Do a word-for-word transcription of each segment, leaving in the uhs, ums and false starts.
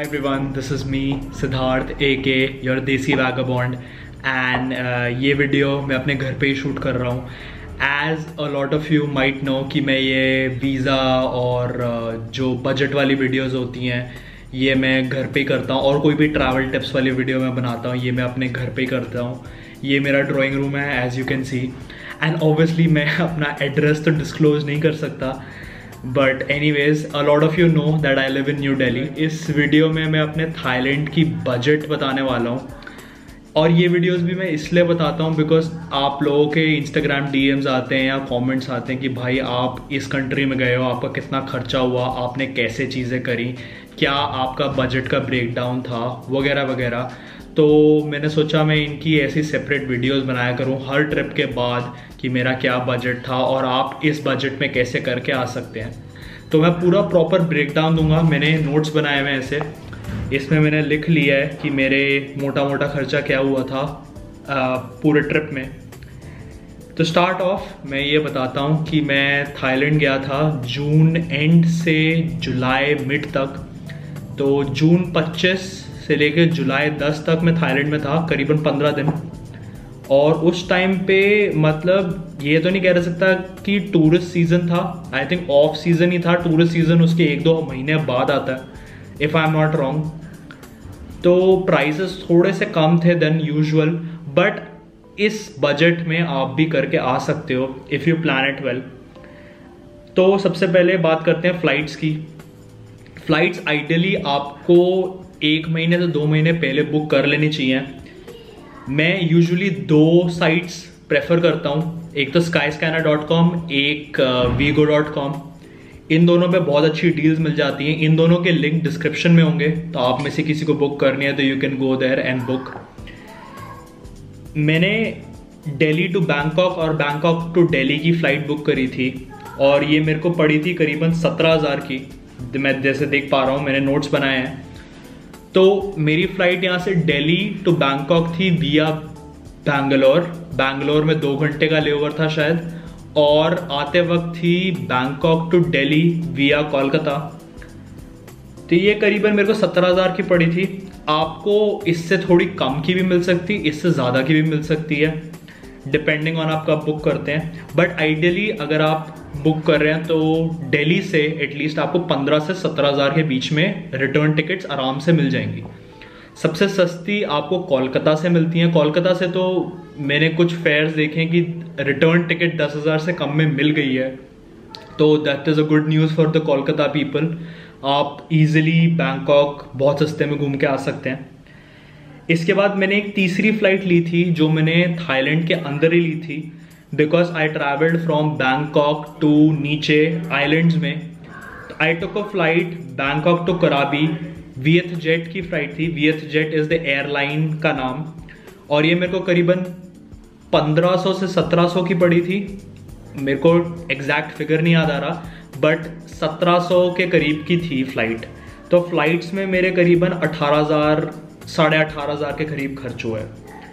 Hi everyone, this is me Siddharth ए के your देसी vagabond and ये वीडियो मैं अपने घर पे ही शूट कर रहा हूँ. As a lot of you might know कि मैं ये वीज़ा और uh, जो बजट वाली वीडियोस होती हैं ये मैं घर पे ही करता हूँ, और कोई भी ट्रैवल टिप्स वाली वीडियो मैं बनाता हूँ ये मैं अपने घर पे ही करता हूँ. ये मेरा ड्राइंग रूम है as you can see, and obviously मैं अपना एड्रेस तो डिस्क्लोज नहीं कर सकता, but anyways a lot of you know that I live in New Delhi. इस वीडियो में मैं अपने थाईलैंड की बजट बताने वाला हूँ, और ये वीडियोस भी मैं इसलिए बताता हूँ बिकॉज आप लोगों के इंस्टाग्राम डीएम्स आते हैं या कमेंट्स आते हैं कि भाई आप इस कंट्री में गए हो, आपका कितना खर्चा हुआ, आपने कैसे चीज़ें करी, क्या आपका बजट का ब्रेक डाउन था, वगैरह वगैरह. तो मैंने सोचा मैं इनकी ऐसी सेपरेट वीडियोस बनाया करूं हर ट्रिप के बाद कि मेरा क्या बजट था और आप इस बजट में कैसे करके आ सकते हैं. तो मैं पूरा प्रॉपर ब्रेक डाउन दूंगा. मैंने नोट्स बनाए हुए हैं ऐसे, इसमें मैंने लिख लिया है कि मेरे मोटा मोटा खर्चा क्या हुआ था आ, पूरे ट्रिप में. तो स्टार्ट ऑफ मैं ये बताता हूँ कि मैं थाईलैंड गया था जून एंड से जुलाई मिड तक. तो जून पच्चीस से लेकर जुलाई दस तक मैं थाईलैंड में था, करीबन पंद्रह दिन. और उस टाइम पे मतलब ये तो नहीं कह सकता कि टूरिस्ट सीजन था, आई थिंक ऑफ सीजन ही था. टूरिस्ट सीजन उसके एक दो महीने बाद आता है if I am not wrong. तो प्राइसेस थोड़े से कम थे देन यूजुअल, बट इस बजट में आप भी करके आ सकते हो if you plan it well. तो सबसे पहले बात करते हैं फ़्लाइट्स की. फ़्लाइट्स आइडियली आपको एक महीने से दो महीने पहले बुक कर लेनी चाहिए. मैं यूजुअली दो साइट्स प्रेफर करता हूँ, एक तो स्काई स्कैनर डॉट कॉम, एक वीगो डॉट कॉम. इन दोनों पे बहुत अच्छी डील्स मिल जाती हैं. इन दोनों के लिंक डिस्क्रिप्शन में होंगे, तो आप में से किसी को बुक करनी है तो you can go there and book. मैंने दिल्ली टू बैंकॉक और बैंकॉक टू दिल्ली की फ़्लाइट बुक करी थी, और ये मेरे को पड़ी थी करीबन सत्रह हज़ार की. मैं जैसे देख पा रहा हूँ, मैंने नोट्स बनाए हैं. तो मेरी फ़्लाइट यहाँ से दिल्ली टू बैंकॉक थी विया बैंगलोर. बैंगलोर में दो घंटे का लेओवर था शायद, और आते वक्त थी बैंकॉक टू दिल्ली विया कोलकाता. तो ये करीबन मेरे को सत्रह हज़ार की पड़ी थी. आपको इससे थोड़ी कम की भी मिल सकती, इससे ज़्यादा की भी मिल सकती है, डिपेंडिंग ऑन आप कब बुक करते हैं. बट आइडियली अगर आप बुक कर रहे हैं तो दिल्ली से एटलीस्ट आपको पंद्रह से सत्रह हज़ार के बीच में रिटर्न टिकट्स आराम से मिल जाएंगी. सबसे सस्ती आपको कोलकाता से मिलती हैं. कोलकाता से तो मैंने कुछ फेयर्स देखे हैं कि रिटर्न टिकट दस हज़ार से कम में मिल गई है. तो that is a good news for the Kolkata people. आप इजीली बैंकॉक बहुत सस्ते में घूम के आ सकते हैं. इसके बाद मैंने एक तीसरी फ्लाइट ली थी जो मैंने थाईलैंड के अंदर ही ली थी, because I travelled from Bangkok to नीचे आइलैंड्स में. I took a flight Bangkok to Krabi. VietJet की फ्लाइट थी. VietJet is the airline का नाम, और ये मेरे को करीबन पंद्रह सौ से सत्रह सौ की पड़ी थी. मेरे को एग्जैक्ट फिगर नहीं याद आ रहा, बट सत्रह सौ के करीब की थी फ्लाइट. तो फ्लाइट्स में मेरे करीबन अठारह हज़ार साढ़े अठारह हज़ार के करीब खर्च हुआ है.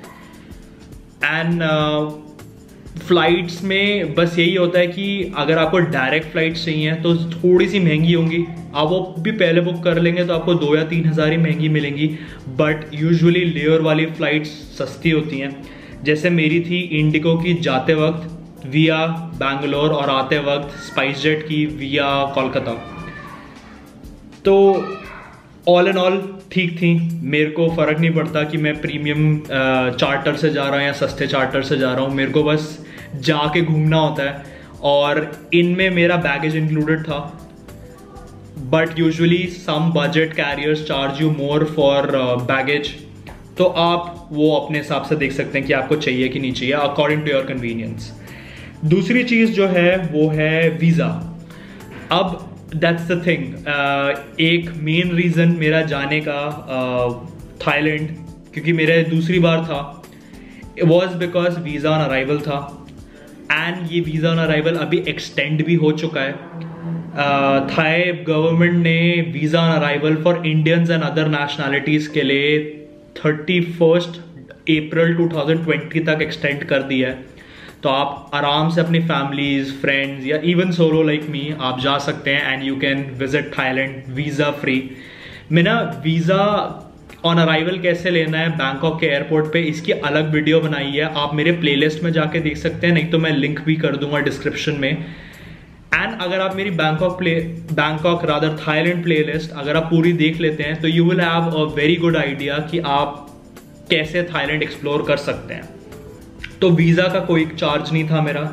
एंड फ्लाइट्स में बस यही होता है कि अगर आपको डायरेक्ट फ्लाइट्स चाहिए तो थोड़ी सी महंगी होंगी. आप वो भी पहले बुक कर लेंगे तो आपको दो या तीन हज़ार ही महंगी मिलेंगी. बट यूजुअली लेयर वाली फ़्लाइट्स सस्ती होती हैं. जैसे मेरी थी इंडिगो की जाते वक्त विया बैंगलोर, और आते वक्त स्पाइस जेट की विया कोलकाता. तो ऑल एंड ऑल ठीक थी. मेरे को फ़र्क नहीं पड़ता कि मैं प्रीमियम चार्टर से जा रहा हूँ या सस्ते चार्टर से जा रहा हूँ. मेरे को बस जाके घूमना होता है, और इनमें मेरा बैगेज इंक्लूडेड था. But usually some budget carriers charge you more for baggage. तो आप वो अपने हिसाब से देख सकते हैं कि आपको चाहिए कि नहीं चाहिए, अकॉर्डिंग टू योर कन्वीनियंस. दूसरी चीज़ जो है वो है वीज़ा. अब दैट्स द थिंग. एक मेन रीज़न मेरा जाने का थाईलैंड, uh, क्योंकि मेरा दूसरी बार था, was because visa on arrival था. एंड ये वीज़ा ऑन अराइवल अभी एक्सटेंड भी हो चुका है. थाई गवर्नमेंट ने visa on arrival for Indians and other nationalities के लिए thirty first April two thousand twenty तक एक्सटेंड कर दिया है. तो आप आराम से अपनी फैमिलीज, फ्रेंड्स या इवन सोलो लाइक मी आप जा सकते हैं, and you can visit Thailand visa free. मैं ना वीज़ा ऑन अराइवल कैसे लेना है बैंकॉक के एयरपोर्ट पे, इसकी अलग वीडियो बनाई है, आप मेरे प्लेलिस्ट में जाके देख सकते हैं, नहीं तो मैं लिंक भी कर दूंगा डिस्क्रिप्शन में। एंड अगर आप मेरी Bangkok play Bangkok rather Thailand playlist अगर आप पूरी देख लेते हैं तो you will have a very good idea कि आप कैसे थाईलैंड एक्सप्लोर कर सकते हैं। तो वीज़ा का कोई चार्ज नहीं था मेरा।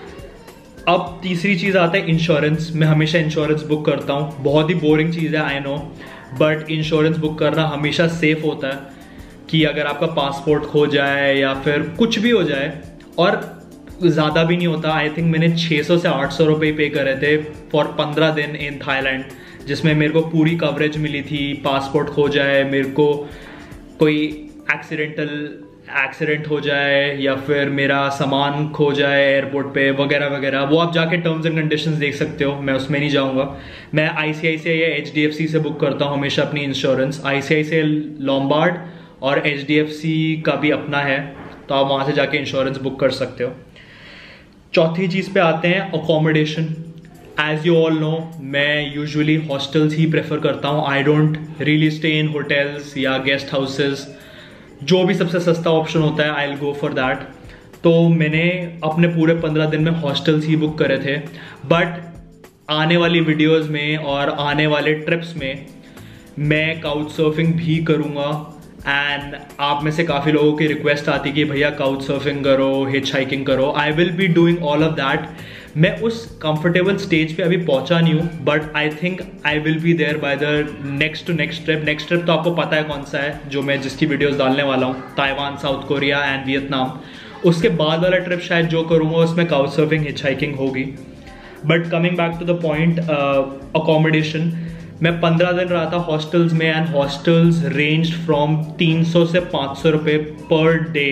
अब तीसरी चीज़ आता है इंश्योरेंस। मैं हमेशा इंश्योरेंस बुक करता हूँ, बहुत ही बोरिंग चीज़ है I know, but insurance book करना हमेशा सेफ होता है कि अगर आपका पासपोर्ट खो जाए या फिर कुछ भी हो जाए, और ज़्यादा भी नहीं होता। आई थिंक मैंने छः सौ से आठ सौ रुपये पे करे थे फॉर पंद्रह दिन इन थाईलैंड, जिसमें मेरे को पूरी कवरेज मिली थी। पासपोर्ट खो जाए, मेरे को कोई एक्सीडेंटल एक्सीडेंट हो जाए या फिर मेरा सामान खो जाए एयरपोर्ट पे वगैरह वगैरह, वो आप जाके टर्म्स एंड कंडीशंस देख सकते हो, मैं उसमें नहीं जाऊंगा। मैं आईसीआईसीआई या एचडीएफसी से बुक करता हूँ हमेशा अपनी इंश्योरेंस। आईसीआईसीआई लॉम्बार्ड और एचडीएफसी का भी अपना है, तो आप वहाँ से जाके इंश्योरेंस बुक कर सकते हो। चौथी चीज़ पे आते हैं accommodation. As you all know मैं यूजुअली हॉस्टल्स ही प्रेफर करता हूँ। I don't really stay in hotels या गेस्ट हाउसेस, जो भी सबसे सस्ता ऑप्शन होता है I will go for that. तो मैंने अपने पूरे पंद्रह दिन में हॉस्टल्स ही बुक करे थे, बट आने वाली वीडियोस में और आने वाले ट्रिप्स में मैं काउच सर्फिंग भी करूँगा। एंड आप में से काफ़ी लोगों की रिक्वेस्ट आती कि भैया काउच सर्फिंग करो, हिच हाइकिंग करो। I will be doing all of that. मैं उस कंफर्टेबल स्टेज पे अभी पहुंचा नहीं हूँ, but I think I will be there by the next to next trip. Next trip तो आपको पता है कौन सा है, जो मैं जिसकी वीडियोस डालने वाला हूँ, Taiwan, south Korea and Vietnam. उसके बाद वाला ट्रिप शायद जो करूँगा उसमें काउच सर्फिंग, हिच हाइकिंग होगी। But coming back to the point, accommodation, मैं पंद्रह दिन रहा था हॉस्टल्स में एंड हॉस्टल्स रेंज फ्रॉम तीन सौ से पाँच सौ रुपये पर डे।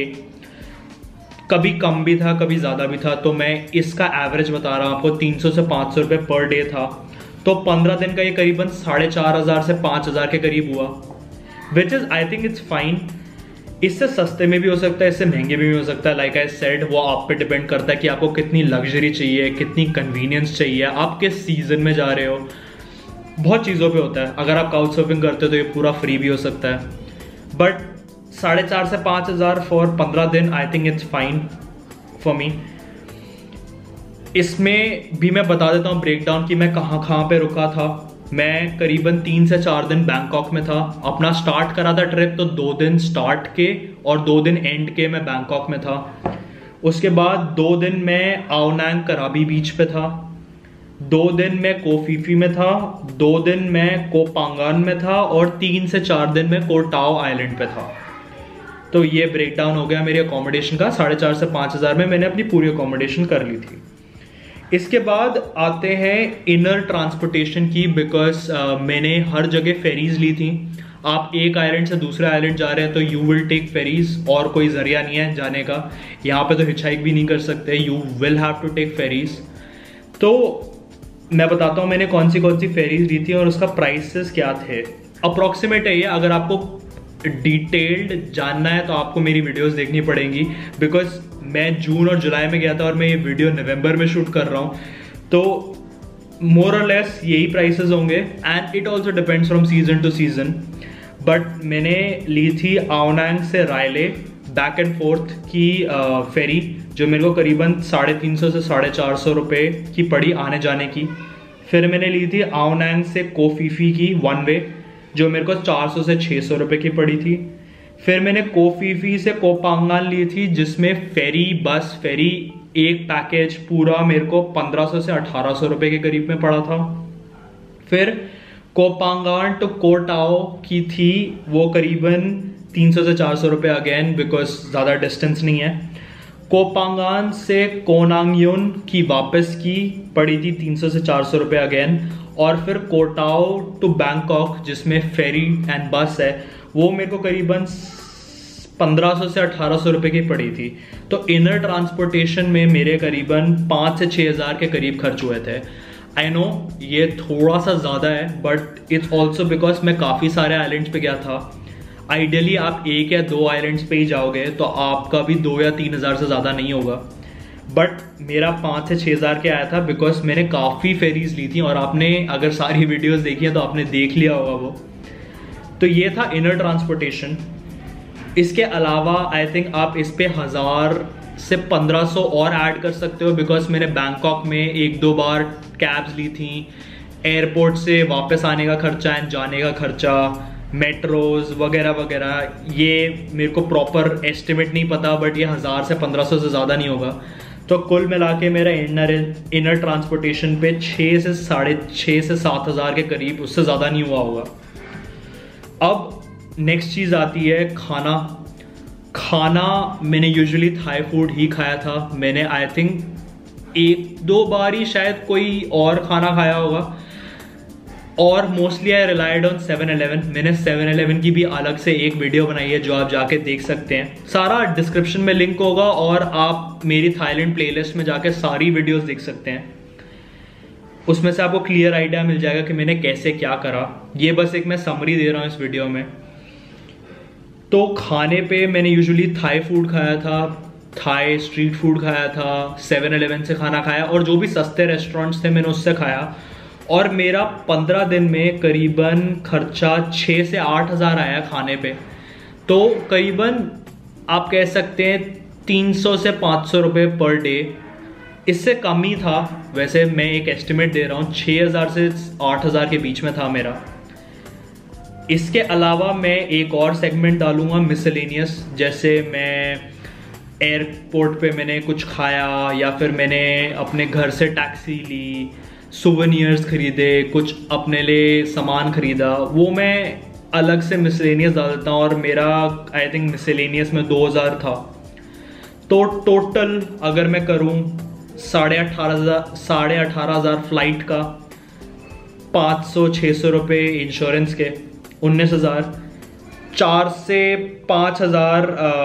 कभी कम भी था, कभी ज़्यादा भी था, तो मैं इसका एवरेज बता रहा हूँ आपको, तीन सौ से पाँच सौ रुपये पर डे था। तो पंद्रह दिन का ये करीबन साढ़े चार हज़ार से पाँच हज़ार के करीब हुआ, which is I think it's fine. इससे सस्ते में भी हो सकता है, इससे महंगे में भी हो सकता है। लाइक आई सेड, वो आप पे डिपेंड करता है कि आपको कितनी लग्जरी चाहिए, कितनी कन्वीनियंस चाहिए, आप किस सीजन में जा रहे हो, बहुत चीज़ों पे होता है। अगर आप काउच सर्फिंग करते हो तो ये पूरा फ्री भी हो सकता है, बट साढ़े चार से पाँच हज़ार फॉर पंद्रह दिन I think it's fine for me. इसमें भी मैं बता देता हूँ ब्रेक डाउन कि मैं कहाँ कहाँ पे रुका था। मैं करीबन तीन से चार दिन बैंकॉक में था। अपना स्टार्ट करा था ट्रिप तो दो दिन स्टार्ट के और दो दिन एंड के मैं बैंकॉक में था। उसके बाद दो दिन मैं आओ नैंग कराबी बीच पे था, दो दिन मैं कोफीफी में था, दो दिन मैं कोपांगान में था और तीन से चार दिन मैं कोटाओ आइलैंड पे था। तो ये ब्रेक डाउन हो गया मेरी अकोमोडेशन का। साढ़े चार से पाँच हज़ार में मैंने अपनी पूरी अकोमोडेशन कर ली थी। इसके बाद आते हैं इनर ट्रांसपोर्टेशन की, बिकॉज uh, मैंने हर जगह फेरीज ली थी। आप एक आइलैंड से दूसरे आइलैंड जा रहे हैं तो यू विल टेक फेरीज, और कोई जरिया नहीं है जाने का। यहाँ पे तो हिचहाइक भी नहीं कर सकते, you will have to take ferries. तो मैं बताता हूँ मैंने कौन सी कौन सी फेरीज ली थी और उसका प्राइसेस क्या थे। अप्रॉक्सीमेट है ये, अगर आपको डिटेल्ड जानना है तो आपको मेरी वीडियोस देखनी पड़ेंगी, बिकॉज मैं जून और जुलाई में गया था और मैं ये वीडियो नवंबर में शूट कर रहा हूँ। तो मोर और लेस यही प्राइसेस होंगे, and it also depends from season to season. But मैंने ली थी आओ नैंग से रायले बैक एंड फोर्थ की फेरी, जो मेरे को करीबन साढ़े तीन सौ से साढ़े चार सौ रुपये की पड़ी आने जाने की। फिर मैंने ली थी आओ नैंग से कोफीफी की वन वे, जो मेरे को चार सौ से छः सौ रुपये की पड़ी थी। फिर मैंने कोफीफी से कोपांगान ली थी, जिसमें फेरी बस फेरी एक पैकेज पूरा मेरे को पंद्रह सौ से अठारह सौ रुपये के करीब में पड़ा था। फिर कोपांगान टू कोटाओ की थी, वो करीबन तीन सौ से चार सौ रुपये अगेन, बिकॉज ज़्यादा डिस्टेंस नहीं है। कोपांगान से कोनांगयुन की वापस की पड़ी थी तीन सौ से चार सौ रुपये अगेन। और फिर कोटाओ टू बैंकॉक, जिसमें फेरी एंड बस है, वो मेरे को करीबन पंद्रह सौ से अठारह सौ रुपये की पड़ी थी। तो इनर ट्रांसपोर्टेशन में मेरे करीबन पाँच से छः हज़ार के करीब खर्च हुए थे। आई नो ये थोड़ा सा ज़्यादा है, बट इट्स ऑल्सो बिकॉज मैं काफ़ी सारे आइलैंड्स पे गया था। आइडियली आप एक या दो आइलैंड्स पे ही जाओगे तो आपका भी दो या तीन हज़ार से ज़्यादा नहीं होगा, बट मेरा पाँच से छः हज़ार के आया था, बिकॉज मैंने काफ़ी फेरीज ली थी। और आपने अगर सारी वीडियोस देखी हैं तो आपने देख लिया होगा वो। तो ये था इनर ट्रांसपोर्टेशन। इसके अलावा आई थिंक आप इस पे हज़ार से पंद्रह सौ और ऐड कर सकते हो, बिकॉज मैंने बैंकॉक में एक दो बार कैब्स ली थी। एयरपोर्ट से वापस आने का खर्चा एंड जाने का खर्चा, मेट्रोज वगैरह वगैरह, ये मेरे को प्रॉपर एस्टिमेट नहीं पता, बट ये हज़ार से पंद्रह सौ से ज़्यादा नहीं होगा। तो कुल मिला के मेरा इनर इनर ट्रांसपोर्टेशन पे छः से साढ़े छः से सात हज़ार के करीब, उससे ज़्यादा नहीं हुआ होगा। अब नेक्स्ट चीज़ आती है खाना। खाना मैंने यूजुअली थाई फूड ही खाया था। मैंने आई थिंक एक दो बार ही शायद कोई और खाना खाया होगा, और mostly I relied on seven eleven. मैंने सेवन इलेवन की भी अलग से एक वीडियो बनाई है जो आप जाके देख सकते हैं। सारा डिस्क्रिप्शन में लिंक होगा, और आप मेरी थाईलैंड प्लेलिस्ट में जाके सारी वीडियोस देख सकते हैं। उसमें से आपको क्लियर आइडिया मिल जाएगा कि मैंने कैसे क्या करा। ये बस एक मैं समरी दे रहा हूँ इस वीडियो में। तो खाने पे मैंने यूजुअली थाई फूड खाया था, थाई स्ट्रीट फूड खाया था, सेवन इलेवन से खाना खाया, और जो भी सस्ते रेस्टोरेंट्स थे मैंने उससे खाया। और मेरा पंद्रह दिन में करीबन खर्चा छः से आठ हज़ार आया खाने पे। तो करीबन आप कह सकते हैं तीन सौ से पाँच सौ रुपये पर डे। इससे कम ही था वैसे, मैं एक एस्टिमेट दे रहा हूँ, छः हज़ार से आठ हज़ार के बीच में था मेरा। इसके अलावा मैं एक और सेगमेंट डालूंगा मिसलेनियस, जैसे मैं एयरपोर्ट पे मैंने कुछ खाया, या फिर मैंने अपने घर से टैक्सी ली, सुवेनियर्स खरीदे, कुछ अपने लिए सामान खरीदा, वो मैं अलग से मिसलेनियस डाल देता हूँ। और मेरा आई थिंक मिसलेनियस में दो हज़ार था। तो टोटल अगर मैं करूँ साढ़े अठारह हज़ार साढ़े अठारह हज़ार फ्लाइट का, पाँच सौ छः सौ रुपये इंश्योरेंस के, उन्नीस हज़ार, चार से पाँच हज़ार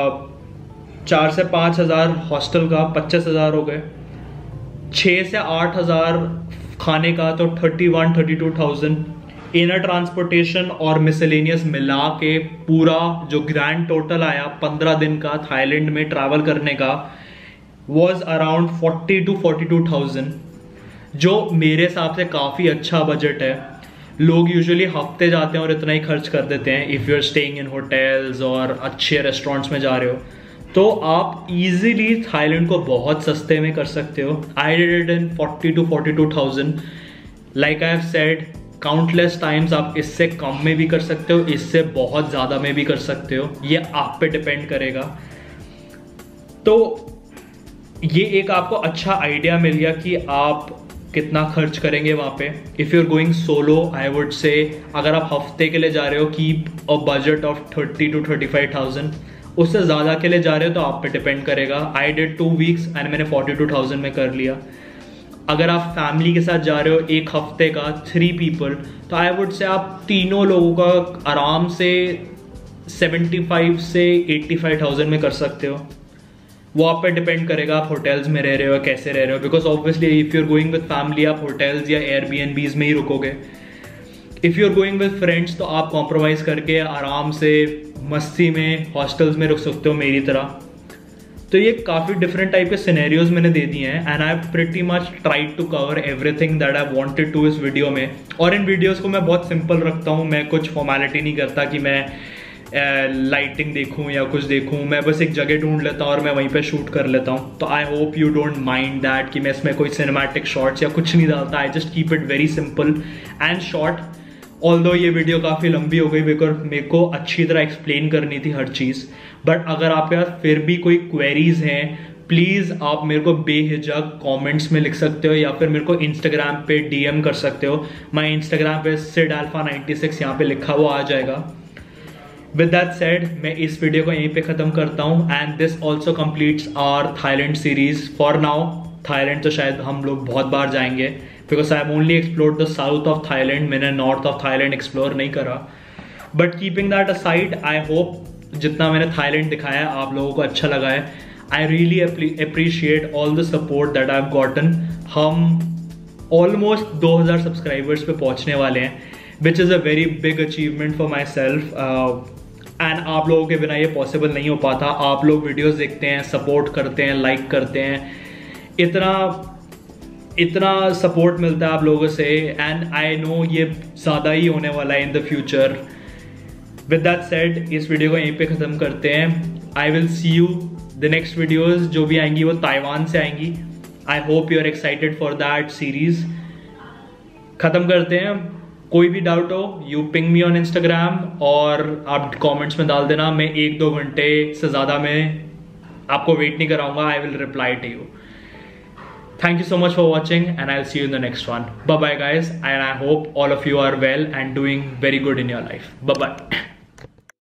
चार से पाँच हज़ार हॉस्टल का, पच्चीस हज़ार हो गए, छः से आठ हज़ार खाने का, तो thirty one thirty two thousand. Inner transportation और मिसलेनियस मिला के पूरा जो ग्रैंड टोटल आया पंद्रह दिन का थाईलैंड में ट्रैवल करने का, was around forty two forty two thousand, जो मेरे हिसाब से काफ़ी अच्छा बजट है। लोग यूजुअली हफ्ते जाते हैं और इतना ही खर्च कर देते हैं if you are staying in hotels और अच्छे रेस्टोरेंट्स में जा रहे हो, तो आप इजीली थाईलैंड को बहुत सस्ते में कर सकते हो। I did it in forty two forty two thousand. Like I have said countless times, आप इससे कम में भी कर सकते हो, इससे बहुत ज़्यादा में भी कर सकते हो, ये आप पे डिपेंड करेगा। तो ये एक आपको अच्छा आइडिया मिल गया कि आप कितना खर्च करेंगे वहाँ पे। If you are going solo, I would say अगर आप हफ्ते के लिए जा रहे हो, keep a budget of thirty two thirty five thousand. उससे ज़्यादा के लिए जा रहे हो तो आप पे डिपेंड करेगा। I did two weeks and मैंने फोर्टी टू थाउजेंड में कर लिया। अगर आप फैमिली के साथ जा रहे हो एक हफ्ते का, थ्री पीपल, तो आई वुड से आप तीनों लोगों का आराम से सेवेंटी फाइव से एट्टी फाइव थाउजेंड में कर सकते हो। वो आप पे डिपेंड करेगा आप होटल्स में रह रहे हो, कैसे रह रहे हो, because obviously if you are going with family आप होटल्स या एयरबीएनबीज में ही रुकोगे। If you are going with friends तो आप कॉम्प्रोमाइज़ करके आराम से मस्ती में हॉस्टल्स में रुक सकते हो मेरी तरह। तो ये काफ़ी डिफरेंट टाइप के सिनेरियोज मैंने दे दिए हैं, and I have pretty much tried to cover everything that I wanted to इस वीडियो में। और इन वीडियोस को मैं बहुत सिंपल रखता हूँ, मैं कुछ फॉर्मेलिटी नहीं करता कि मैं लाइटिंग uh, देखूँ या कुछ देखूँ। मैं बस एक जगह ढूंढ लेता हूँ और मैं वहीं पे शूट कर लेता हूँ। तो I hope you don't mind that कि मैं इसमें कोई सिनेमैटिक शॉट्स या कुछ नहीं डालता। I just keep it very simple and short. Although ये वीडियो काफ़ी लंबी हो गई बिकॉज मेरे को अच्छी तरह एक्सप्लेन करनी थी हर चीज़। बट अगर आपके पास फिर भी कोई क्वेरीज हैं, प्लीज़ आप मेरे को बेहिचक कमेंट्स में लिख सकते हो, या फिर मेरे को इंस्टाग्राम पे डीएम कर सकते हो। मैं इंस्टाग्राम पे सिड अल्फा नाइन्टी सिक्स यहाँ पे लिखा हुआ आ जाएगा। विद दैट सेड, मैं इस वीडियो को यहीं पे ख़त्म करता हूँ, and this also completes our Thailand series for now. Thailand तो शायद हम लोग बहुत बार जाएंगे because I am only explored the south of Thailand, मैंने नॉर्थ ऑफ थाईलैंड एक्सप्लोर नहीं करा। But keeping that aside, I hope जितना मैंने थाईलैंड दिखाया है आप लोगों को अच्छा लगा है। I really appreciate all the support that I have gotten. हम ऑलमोस्ट दो हज़ार सब्सक्राइबर्स पे पहुंचने वाले हैं, which is a very big achievement for myself, and आप लोगों के बिना ये पॉसिबल नहीं हो पाता। आप लोग वीडियोस देखते हैं, सपोर्ट करते हैं, लाइक करते हैं, इतना इतना सपोर्ट मिलता है आप लोगों से, एंड आई नो ये ज़्यादा ही होने वाला है in the future. With that said इस वीडियो को यहीं पे ख़त्म करते हैं. I will see you the next videos जो भी आएंगी वो ताइवान से आएंगी. I hope you are excited for that series. ख़त्म करते हैं. कोई भी डाउट हो you ping me on Instagram और आप कमेंट्स में डाल देना. मैं एक दो घंटे से ज़्यादा में आपको वेट नहीं कराऊंगा. I will reply to you. Thank you so much for watching and I'll see you in the next one. Bye bye guys, and I hope all of you are well and doing very good in your life. Bye bye.